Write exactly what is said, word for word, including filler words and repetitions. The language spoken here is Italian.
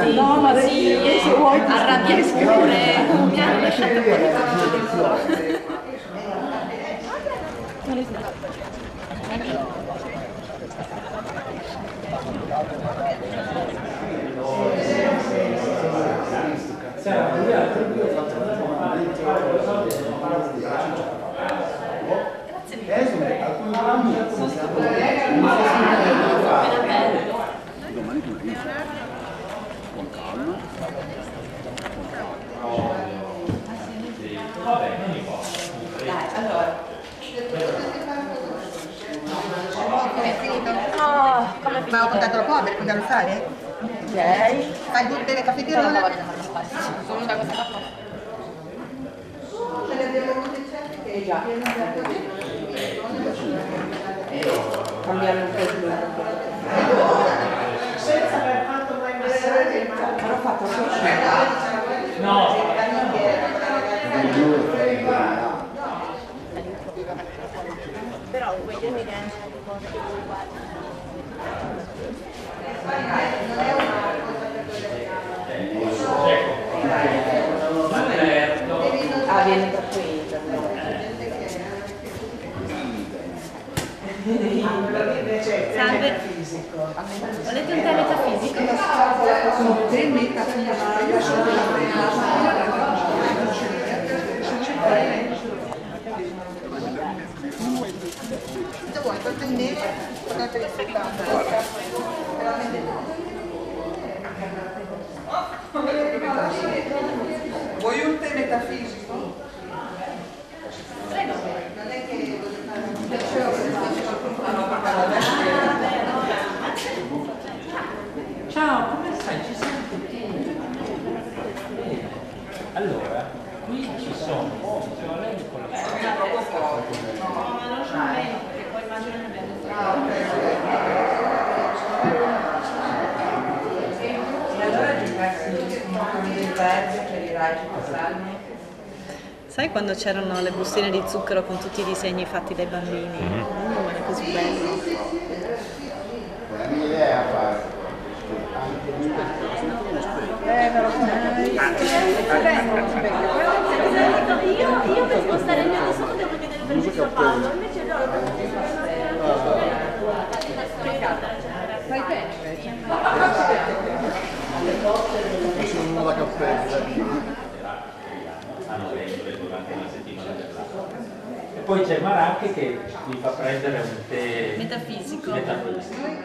così, no, ma così, arrabbiatore, mi hanno lasciato fuori. Domani con con calma. Vabbè, non importa. Dai, allora. È finito? No, come è finito? Ma ho contato troppo per poterlo fare? Ok. Fai tutte le caffettiere? Sono da cosa fatto? Ce le abbiamo avute certe che già. Cambiare un po' di senza aver fatto mai massare, però ho fatto solo No. Però voglio evidenza di cose che non è una cosa per ah, viene troppo Salve, volete un tè metafisico? Sono te metafisico, io sono della se vuoi per prendere potete rispettare vuoi un tè metafisico? Prego. non è che Ciao, come stai? Ci siamo tutti? Allora, qui ci sono, cioè lei con la No, ma non sono bene, perché poi immagino ne abbiamo e allora giocarsi con il verso per i raggi passarmi. Sai quando c'erano le bustine di zucchero con tutti i disegni fatti dai bambini? Mm. Oh, era così bello. La mia idea fare. Eh, me lo sai. Io, io per spostare il mio di sotto devo chiedere permesso a Paolo, invece no, Fai bene. Sono una cappella. a novembre durante la settimana dell'acqua. E poi c'è Maracche che mi fa prendere un tè metafisico. metafisico.